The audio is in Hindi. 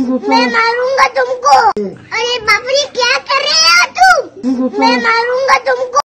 मैं मारूंगा तुमको। अरे बाप रे, क्या कर रहे हो तुम? मैं मारूंगा तुमको।